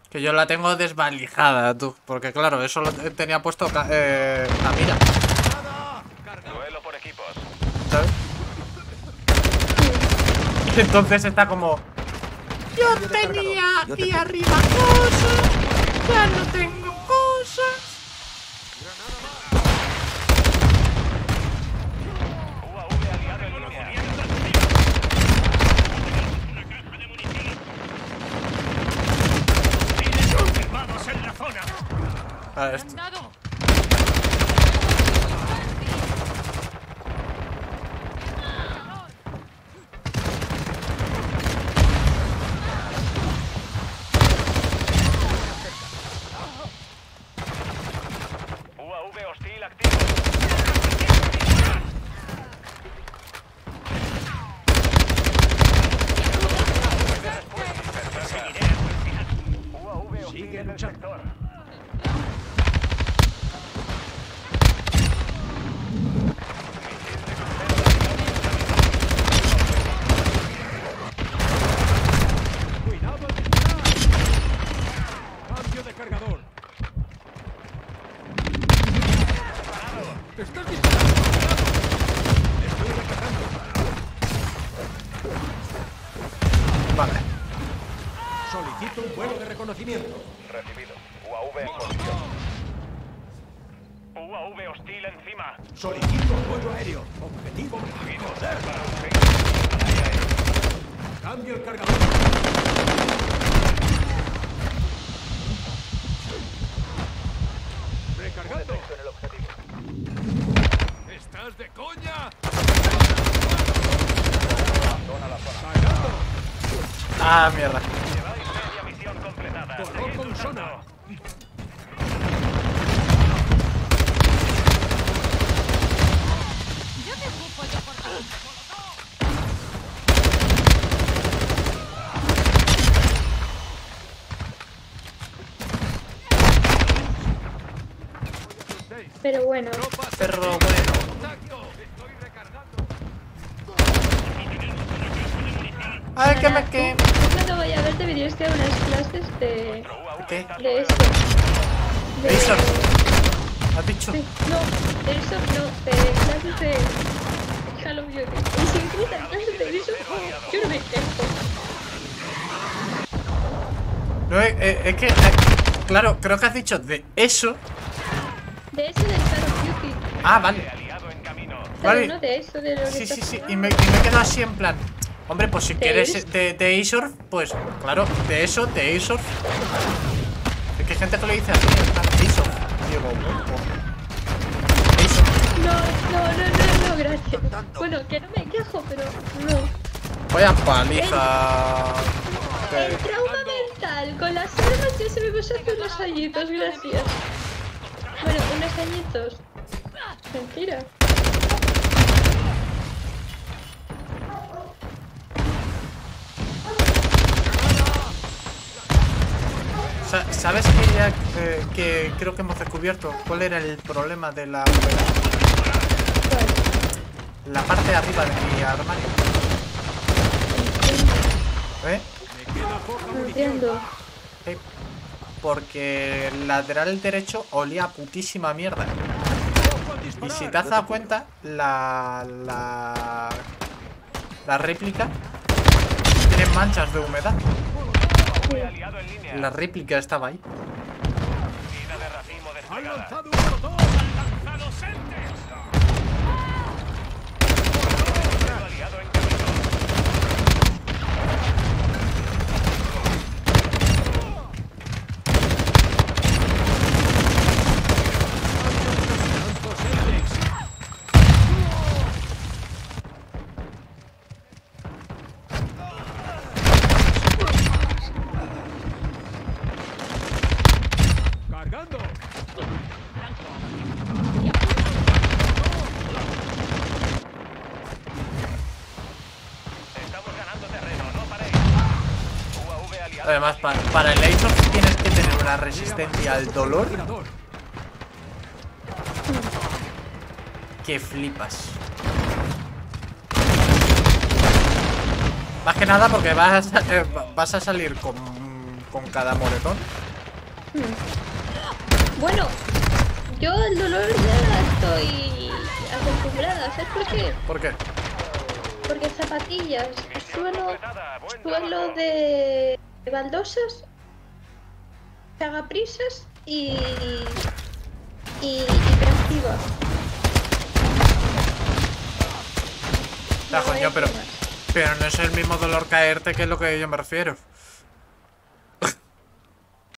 Que yo la tengo desvalijada, tú. Porque claro, eso lo tenía puesto la mira. Duelo por equipos. ¿Sabes? Entonces está como... Yo tenía aquí arriba cosas. Ya no tengo cosas. UAV aliado en línea. Vamos en la zona. Vale, esto. UAV hostil activo. UAV hostil en el sector. Cuidado al disparar. Cambio de cargador. Estás disparando. Estoy recargando. Vale. Solicito un vuelo de reconocimiento. Recibido. UAV en posición. UAV hostil encima. Solicito apoyo aéreo. Objetivo. Cambio el cargador. Recargando. En el objetivo. ¿Estás de coña? Zona la zona. Cargando. Ah, mierda. Lleváis media misión completada. Coloco Seguid un luchando. sonar. Yo me ocupo de cortar. Pero bueno, Perro bueno. Estoy recargando. Ay, que me que... cuando vaya a ver deberías que dar unas clases de ¿Qué? eso. De Eso. ¿Has dicho? sí, no, de eso no, de clases de Halo Beauty. Y si incluyen clases de eso, yo no me quejo. No, es que... claro, creo que has dicho de eso. De eso del Halo Beauty. Ah, vale. Aliado en camino. Vale. Pero no de eso, de lo que Sí, estás sí, sí. hablando. Y me quedo así en plan... Hombre, pues si ¿De quieres Airsoft? de Airsoft, pues claro, de eso, de Airsoft. Es que hay gente que le dice así, en plan Airsoft. Digo, bueno, pues, Airsoft. No, gracias. Bueno, que no me quejo, pero no. Vaya paliza. El trauma mental con las armas ya se me pasó hace unos añitos, gracias. Bueno, unos añitos. Mentira. ¿Sabes que ya que creo que hemos descubierto cuál era el problema de la parte de arriba de mi armario? ¿Eh? Me queda poca No munición. entiendo. Porque el lateral derecho olía a putísima mierda. Ojo al Y disparar. si te has dado cuenta, la réplica tiene manchas de humedad. UAV aliado en línea. La réplica estaba ahí. Vida de racimo Han desplegada. lanzado un molotov. ¡Lanzado Sentes! Aliado en camino. Lanzo Semtex. Cargando. Estamos ganando terreno, no paréis. UAV aliado. Además, para el Airsoft tienes que tener una resistencia al dolor Tirador. que flipas. Más que nada porque vas a salir con cada moretón. Bueno, yo al dolor ya estoy acostumbrada, ¿sabes por qué? ¿Por qué? Porque zapatillas, suelo Buen trabajo. de baldosas, chagaprisas y creativa. Ya, No coño, he pero hecho más. no es el mismo dolor caerte que es lo que yo me refiero.